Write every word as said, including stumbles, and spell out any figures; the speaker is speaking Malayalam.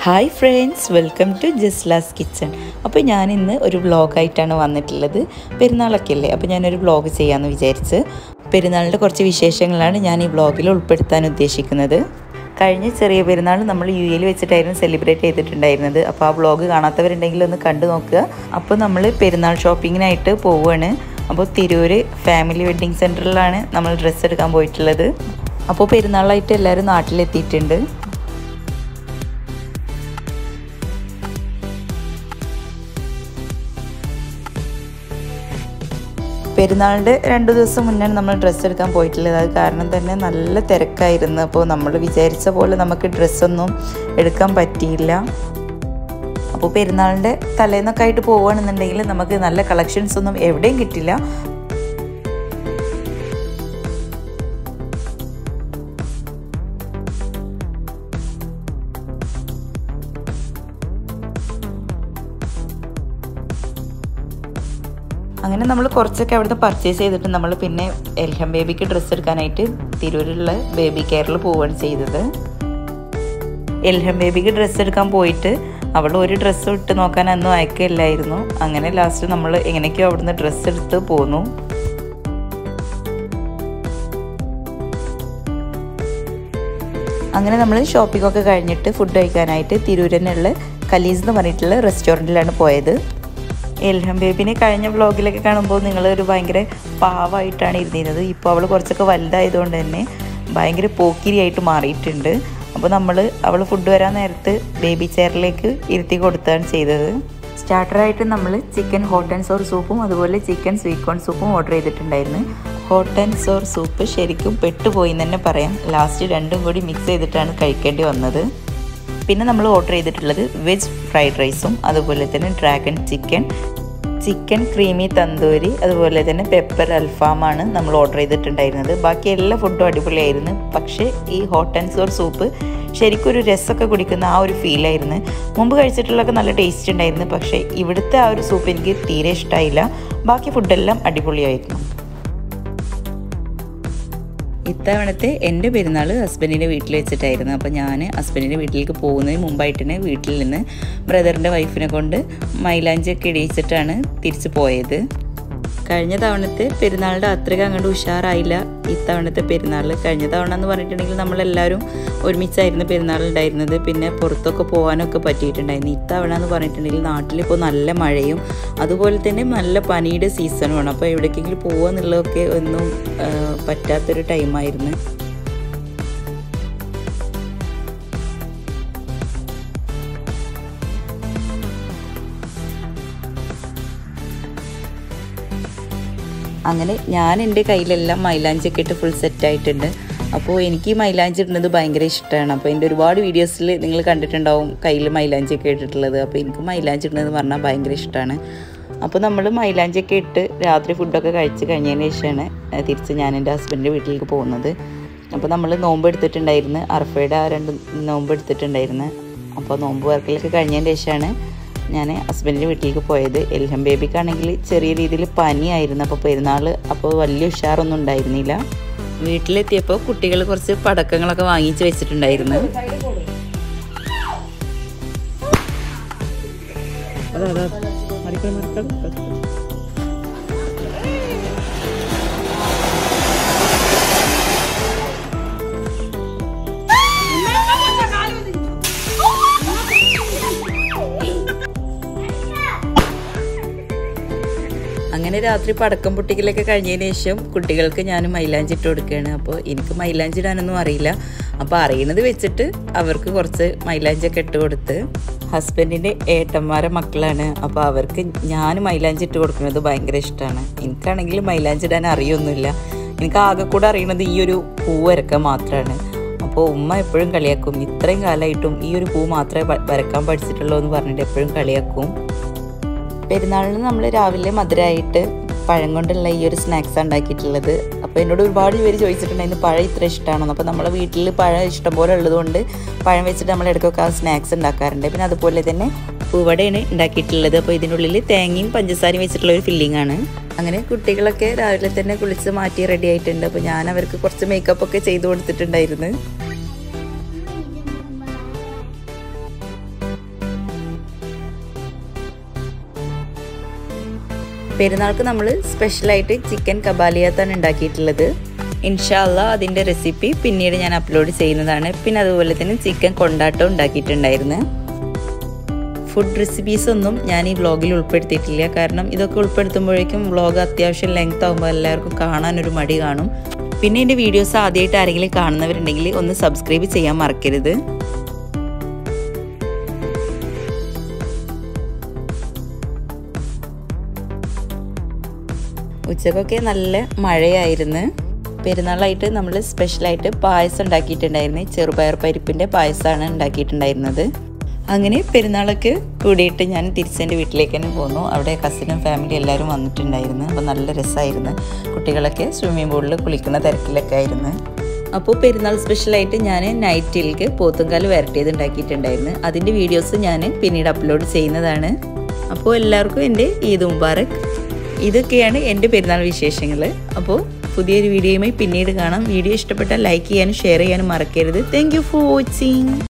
Hi friends, welcome to Jasla's kitchen. അപ്പോൾ ഞാനിന്ന് ഒരു വ്ളോഗായിട്ടാണ് വന്നിട്ടുള്ളത്. പെരുന്നാളൊക്കെ അല്ലേ, അപ്പോൾ ഞാനൊരു വ്ളോഗ് ചെയ്യാമെന്ന് വിചാരിച്ച്. പെരുന്നാളിൻ്റെ കുറച്ച് വിശേഷങ്ങളാണ് ഞാൻ ഈ വ്ളോഗിൽ ഉൾപ്പെടുത്താൻ ഉദ്ദേശിക്കുന്നത്. കഴിഞ്ഞ ചെറിയ പെരുന്നാൾ നമ്മൾ യു എയിൽ വെച്ചിട്ടായിരുന്നു സെലിബ്രേറ്റ് ചെയ്തിട്ടുണ്ടായിരുന്നത്. അപ്പോൾ ആ വ്ളോഗ് കാണാത്തവരുണ്ടെങ്കിൽ ഒന്ന് കണ്ടു നോക്കുക. അപ്പോൾ നമ്മൾ പെരുന്നാൾ ഷോപ്പിങ്ങിനായിട്ട് പോവുകയാണ്. അപ്പോൾ തിരൂർ ഫാമിലി വെഡ്ഡിങ് സെൻറ്ററിലാണ് നമ്മൾ ഡ്രസ്സ് എടുക്കാൻ പോയിട്ടുള്ളത്. അപ്പോൾ പെരുന്നാളായിട്ട് എല്ലാവരും നാട്ടിലെത്തിയിട്ടുണ്ട്. പെരുന്നാളിൻ്റെ രണ്ട് ദിവസം മുന്നേ നമ്മൾ ഡ്രസ്സ് എടുക്കാൻ പോയിട്ടുള്ളത്. അത് കാരണം തന്നെ നല്ല തിരക്കായിരുന്നു. അപ്പോൾ നമ്മൾ വിചാരിച്ച പോലെ നമുക്ക് ഡ്രസ്സൊന്നും എടുക്കാൻ പറ്റിയില്ല. അപ്പോൾ പെരുന്നാളിൻ്റെ തലേന്നൊക്കെ ആയിട്ട് പോവുകയാണെന്നുണ്ടെങ്കിൽ നമുക്ക് നല്ല കളക്ഷൻസ് ഒന്നും എവിടെയും കിട്ടില്ല. അങ്ങനെ നമ്മൾ കുറച്ചൊക്കെ അവിടുന്ന് പർച്ചേസ് ചെയ്തിട്ട് നമ്മൾ പിന്നെ എൽഹം ബേബിക്ക് ഡ്രസ്സ് എടുക്കാനായിട്ട് തിരൂരിലുള്ള ബേബി കെയറിൽ പോവുകയാണ് ചെയ്തത്. എൽഹം ബേബിക്ക് ഡ്രസ്സ് എടുക്കാൻ പോയിട്ട് അവൾ ഒരു ഡ്രസ്സ് ഇട്ട് നോക്കാൻ അന്നും അയക്കില്ലായിരുന്നു. അങ്ങനെ ലാസ്റ്റ് നമ്മൾ എങ്ങനെയൊക്കെയോ അവിടുന്ന് ഡ്രസ്സ് എടുത്ത് പോന്നു. അങ്ങനെ നമ്മൾ ഷോപ്പിംഗ് ഒക്കെ കഴിഞ്ഞിട്ട് ഫുഡ് കഴിക്കാനായിട്ട് തിരൂരിനുള്ള കലീസ് എന്ന് പറഞ്ഞിട്ടുള്ള റെസ്റ്റോറൻറ്റിലാണ് പോയത്. എൽഹം ബേബിനെ കഴിഞ്ഞ വ്ളോഗിലൊക്കെ കാണുമ്പോൾ നിങ്ങളൊരു ഭയങ്കര പാവമായിട്ടാണ് ഇരുന്നിരുന്നത്. ഇപ്പോൾ അവൾ കുറച്ചൊക്കെ വലുതായതുകൊണ്ട് തന്നെ ഭയങ്കര പോക്കിരിയായിട്ട് മാറിയിട്ടുണ്ട്. അപ്പോൾ നമ്മൾ അവൾ ഫുഡ് വരാൻ നേരത്ത് ബേബി ചെയറിലേക്ക് ഇരുത്തി കൊടുത്താണ് ചെയ്തത്. സ്റ്റാർട്ടറായിട്ട് നമ്മൾ ചിക്കൻ ഹോട്ട് ആൻഡ് സോർ സൂപ്പും അതുപോലെ ചിക്കൻ സ്വീറ്റ് കോൺ സൂപ്പും ഓർഡർ ചെയ്തിട്ടുണ്ടായിരുന്നു. ഹോട്ട് ആൻഡ് സോർ സൂപ്പ് ശരിക്കും പെട്ടുപോയി എന്ന് തന്നെ പറയാം. ലാസ്റ്റ് രണ്ടും കൂടി മിക്സ് ചെയ്തിട്ടാണ് കഴിക്കേണ്ടി വന്നത്. പിന്നെ നമ്മൾ ഓർഡർ ചെയ്തിട്ടുള്ളത് വെജ് ഫ്രൈഡ് റൈസും അതുപോലെ തന്നെ dragon chicken, chicken creamy tandoori, അതുപോലെ തന്നെ പെപ്പർ അൽഫാമാണ് നമ്മൾ ഓർഡർ ചെയ്തിട്ടുണ്ടായിരുന്നത്. ബാക്കി എല്ലാ ഫുഡും അടിപൊളിയായിരുന്നു. പക്ഷേ ഈ ഹോട്ട് ആൻഡ് സോർ സൂപ്പ് ശരിക്കും ഒരു രസമൊക്കെ കുടിക്കുന്ന ആ ഒരു ഫീലായിരുന്നു. മുമ്പ് കഴിച്ചിട്ടുള്ളതൊക്കെ നല്ല ടേസ്റ്റ് ഉണ്ടായിരുന്നു. പക്ഷേ ഇവിടുത്തെ ആ ഒരു സൂപ്പ് എനിക്ക് തീരെ ഇഷ്ടമായില്ല. ബാക്കി ഫുഡെല്ലാം അടിപൊളിയായിരുന്നു. ഇത്തവണത്തെ എൻ്റെ പെരുന്നാൾ ഹസ്ബൻഡിൻ്റെ വീട്ടിൽ വെച്ചിട്ടായിരുന്നു. അപ്പോൾ ഞാൻ ഹസ്ബൻഡിൻ്റെ വീട്ടിലേക്ക് പോകുന്നതിന് മുമ്പായിട്ട് തന്നെ വീട്ടിൽ നിന്ന് ബ്രദറിൻ്റെ വൈഫിനെ കൊണ്ട് മൈലാഞ്ചിയൊക്കെ ഇടിയിച്ചിട്ടാണ് തിരിച്ചു പോയത്. കഴിഞ്ഞ തവണത്തെ പെരുന്നാളിൻ്റെ അത്രയ്ക്ക് അങ്ങോട്ട് ഉഷാറായില്ല ഇത്തവണത്തെ പെരുന്നാൾ. കഴിഞ്ഞ തവണ എന്ന് പറഞ്ഞിട്ടുണ്ടെങ്കിൽ നമ്മളെല്ലാവരും ഒരുമിച്ചായിരുന്നു പെരുന്നാൾ ഉണ്ടായിരുന്നത്. പിന്നെ പുറത്തൊക്കെ പോകാനൊക്കെ പറ്റിയിട്ടുണ്ടായിരുന്നു. ഇത്തവണ എന്ന് പറഞ്ഞിട്ടുണ്ടെങ്കിൽ നാട്ടിലിപ്പോൾ നല്ല മഴയും അതുപോലെ തന്നെ നല്ല പനിയുടെ സീസണുമാണ്. അപ്പോൾ എവിടേക്കെങ്കിലും പോകുക എന്നുള്ളതൊക്കെ ഒന്നും പറ്റാത്തൊരു ടൈമായിരുന്നു. അങ്ങനെ ഞാൻ എൻ്റെ കയ്യിലെല്ലാം മൈലാഞ്ചിയൊക്കെ ഇട്ട് ഫുൾ സെറ്റായിട്ടുണ്ട്. അപ്പോൾ എനിക്ക് ഈ മൈലാഞ്ചി ഇടുന്നത് ഭയങ്കര ഇഷ്ടമാണ്. അപ്പോൾ എൻ്റെ ഒരുപാട് വീഡിയോസിൽ നിങ്ങൾ കണ്ടിട്ടുണ്ടാവും കയ്യിൽ മൈലാഞ്ചിയൊക്കെ ഇട്ടിട്ടുള്ളത്. അപ്പോൾ എനിക്ക് മൈലാഞ്ചി ഇടുന്നത് പറഞ്ഞാൽ ഭയങ്കര ഇഷ്ടമാണ്. അപ്പോൾ നമ്മൾ മൈലാഞ്ചിയൊക്കെ ഇട്ട് രാത്രി ഫുഡൊക്കെ കഴിച്ച് കഴിഞ്ഞതിന് ശേഷമാണ് തിരിച്ച് ഞാൻ എൻ്റെ ഹസ്ബൻഡിൻ്റെ വീട്ടിലേക്ക് പോകുന്നത്. അപ്പോൾ നമ്മൾ നോമ്പ് എടുത്തിട്ടുണ്ടായിരുന്നു, അറഫയുടെ ആ രണ്ട് നോമ്പ് എടുത്തിട്ടുണ്ടായിരുന്നു. അപ്പോൾ നോമ്പ് വർക്കിലൊക്കെ കഴിഞ്ഞതിന് ശേഷമാണ് ഞാൻ ഹസ്ബൻഡിൻ്റെ വീട്ടിലേക്ക് പോയത്. എൽഹം ബേബിക്കാണെങ്കിൽ ചെറിയ രീതിയിൽ പനിയായിരുന്നു. അപ്പോൾ പെരുന്നാൾ അപ്പോൾ വലിയ ഉഷാറൊന്നും ഉണ്ടായിരുന്നില്ല. വീട്ടിലെത്തിയപ്പോൾ കുട്ടികൾ കുറച്ച് പടക്കങ്ങളൊക്കെ വാങ്ങിച്ച് വെച്ചിട്ടുണ്ടായിരുന്നു. അങ്ങനെ രാത്രി പടക്കം പൊട്ടിക്കലൊക്കെ കഴിഞ്ഞതിന് ശേഷം കുട്ടികൾക്ക് ഞാൻ മൈലാഞ്ചി ഇട്ട് കൊടുക്കുകയാണ്. അപ്പോൾ എനിക്ക് മൈലാഞ്ചി ഇടാനൊന്നും അറിയില്ല. അപ്പോൾ അറിയുന്നത് വെച്ചിട്ട് അവർക്ക് കുറച്ച് മൈലാഞ്ചിയൊക്കെ ഇട്ട് കൊടുത്ത്. ഹസ്ബൻഡിൻ്റെ ഏട്ടന്മാരെ മക്കളാണ്. അപ്പോൾ അവർക്ക് ഞാൻ മൈലാഞ്ചി ഇട്ട് കൊടുക്കുന്നത് ഭയങ്കര ഇഷ്ടമാണ്. എനിക്കാണെങ്കിൽ മൈലാഞ്ചി ഇടാൻ അറിയൊന്നുമില്ല. എനിക്ക് ആകെ കൂടെ അറിയുന്നത് ഈ ഒരു പൂ വരക്കാൻ മാത്രമാണ്. അപ്പോൾ ഉമ്മ എപ്പോഴും കളിയാക്കും, ഇത്രയും കാലമായിട്ടും ഈ ഒരു പൂ മാത്രമേ വരക്കാൻ പഠിച്ചിട്ടുള്ളൂ എന്ന് പറഞ്ഞിട്ട് എപ്പോഴും കളിയാക്കും. പെരുന്നാളിന് നമ്മൾ രാവിലെ മധുരമായിട്ട് പഴം കൊണ്ടുള്ള ഈ ഒരു സ്നാക്സ് ഉണ്ടാക്കിയിട്ടുള്ളത്. അപ്പോൾ എന്നോട് ഒരുപാട് പേര് ചോദിച്ചിട്ടുണ്ടായിരുന്നു പഴം ഇത്ര ഇഷ്ടമാണെന്ന്. അപ്പോൾ നമ്മളെ വീട്ടിൽ പഴം ഇഷ്ടംപോലെ ഉള്ളതുകൊണ്ട് പഴം വെച്ചിട്ട് നമ്മൾ ഇടയ്ക്കൊക്കെ ആ സ്നാക്സ് ഉണ്ടാക്കാറുണ്ട്. പിന്നെ അതുപോലെ തന്നെ പൂവടയാണ് ഉണ്ടാക്കിയിട്ടുള്ളത്. അപ്പോൾ ഇതിനുള്ളിൽ തേങ്ങയും പഞ്ചസാരയും വെച്ചിട്ടുള്ള ഒരു ഫില്ലിംഗ് ആണ്. അങ്ങനെ കുട്ടികളൊക്കെ രാവിലെ തന്നെ കുളിച്ച് മാറ്റി റെഡി ആയിട്ടുണ്ട്. അപ്പോൾ ഞാൻ അവർക്ക് കുറച്ച് മേക്കപ്പ് ഒക്കെ ചെയ്ത് കൊടുത്തിട്ടുണ്ടായിരുന്നു. പെരുന്നാൾക്ക് നമ്മൾ സ്പെഷ്യലായിട്ട് ചിക്കൻ കബാലിയാത്താണ് ഉണ്ടാക്കിയിട്ടുള്ളത്. ഇൻഷാ അല്ലാഹ് അതിൻ്റെ റെസിപ്പി പിന്നീട് ഞാൻ അപ്ലോഡ് ചെയ്യുന്നതാണ്. പിന്നെ അതുപോലെ തന്നെ ചിക്കൻ കൊണ്ടാട്ടം ഉണ്ടാക്കിയിട്ടുണ്ടായിരുന്നു. ഫുഡ് റെസിപ്പീസ് ഒന്നും ഞാൻ ഈ വ്ളോഗിൽ ഉൾപ്പെടുത്തിയിട്ടില്ല. കാരണം ഇതൊക്കെ ഉൾപ്പെടുത്തുമ്പോഴേക്കും വ്ളോഗ് അത്യാവശ്യം ലെങ്ത് ആകുമ്പോൾ എല്ലാവർക്കും കാണാനൊരു മടി കാണും. പിന്നെ എൻ്റെ വീഡിയോസ് ആദ്യമായിട്ട് ആരെങ്കിലും കാണുന്നവരുണ്ടെങ്കിൽ ഒന്ന് സബ്സ്ക്രൈബ് ചെയ്യാൻ മറക്കരുത്. ഉച്ചക്കൊക്കെ നല്ല മഴയായിരുന്നു. പെരുന്നാളായിട്ട് നമ്മൾ സ്പെഷ്യലായിട്ട് പായസം ഉണ്ടാക്കിയിട്ടുണ്ടായിരുന്നു. ചെറുപയർ പരിപ്പിൻ്റെ പായസമാണ് ഉണ്ടാക്കിയിട്ടുണ്ടായിരുന്നത്. അങ്ങനെ പെരുന്നാളൊക്കെ കൂടിയിട്ട് ഞാൻ തിരിച്ചെൻ്റെ വീട്ടിലേക്ക് തന്നെ പോന്നു. അവിടെ കസിനും ഫാമിലി എല്ലാവരും വന്നിട്ടുണ്ടായിരുന്നു. അപ്പോൾ നല്ല രസമായിരുന്നു. കുട്ടികളൊക്കെ സ്വിമ്മിംഗ് പൂളിൽ കുളിക്കുന്ന തിരക്കിലൊക്കെ ആയിരുന്നു. അപ്പോൾ പെരുന്നാൾ സ്പെഷ്യലായിട്ട് ഞാൻ നൈറ്റിലേക്ക് പോത്തുംകാൽ വരട്ടിയത് ഉണ്ടാക്കിയിട്ടുണ്ടായിരുന്നു. അതിൻ്റെ വീഡിയോസ് ഞാൻ പിന്നീട് അപ്ലോഡ് ചെയ്യുന്നതാണ്. അപ്പോൾ എല്ലാവർക്കും എൻ്റെ ഈദ് മുബാറക്. ഇതൊക്കെയാണ് എൻ്റെ പെരുന്നാൾ വിശേഷങ്ങൾ. അപ്പോൾ പുതിയൊരു വീഡിയോയുമായി പിന്നീട് കാണാം. വീഡിയോ ഇഷ്ടപ്പെട്ടാൽ ലൈക്ക് ചെയ്യാനും ഷെയർ ചെയ്യാനും മറക്കരുത്. Thank you for watching.